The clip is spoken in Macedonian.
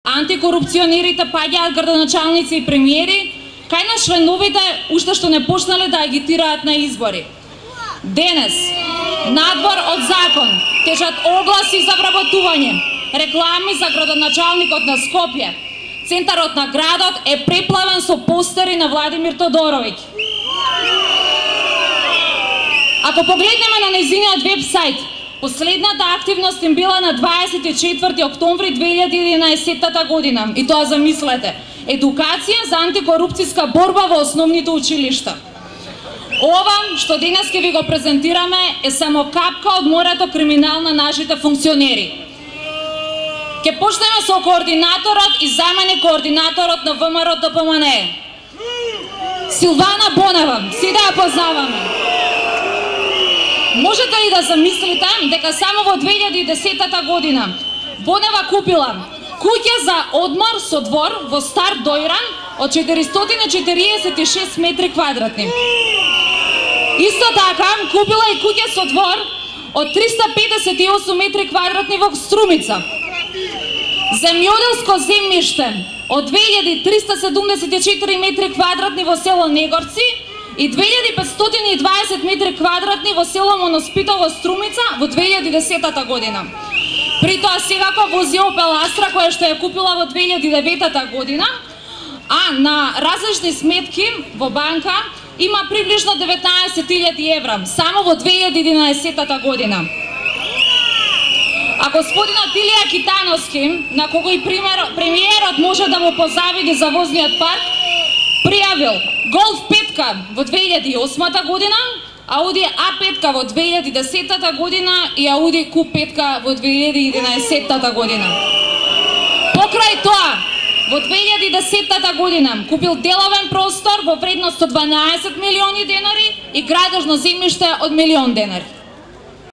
антикорупционерите паѓаат градоначалници и премиери, кај на членовите уште што не почнале да агитираат на избори. Денес, надвор од закон, тежат огласи за вработување, реклами за градоначалникот на Скопје. Центарот на градот е преплавен со постери на Владимир Тодороvić. Ако погледнеме на нејзиниот веб-сайт, последната активност им била на 24 октомври 2011 година. И тоа замислете, едукација за антикорупцијска борба во основните училишта. Ова што денес ќе ви го презентираме е само капка од морето криминал на нашите функционери. Ќе почнеме со координаторот и заменик координаторот на ВМРО ДПМН. Силвана Бонева, си да ја познаваме. Можете ли да замислите дека само во 2010 година Бонева купила куќа за одмор со двор во Стар Дојран од 446 метри квадратни. Исто така купила и куќа со двор од 358 метри квадратни во Струмица. Земјоделско земјиште од 2374 метри квадратни во село Негорци и 2520 метри квадратни во село Моноспито во Струмица во 2010 година. При тоа секако вози Опел Астра која што ја купила во 2009 година, а на различни сметки во банка има приближно 19.000 евра само во 2011 година. А господинот Илија Китановски, на кого и премиерот може да му позавиди за возниот парк, пријавил Голф 5 во 2008 година, Ауди А5 во 2010 година и Ауди Q5 во 2011 година. Покрај тоа, во 2010 година купил деловен простор во вредност од 12 милиони денари и градежно земјиште од 1 милион денари.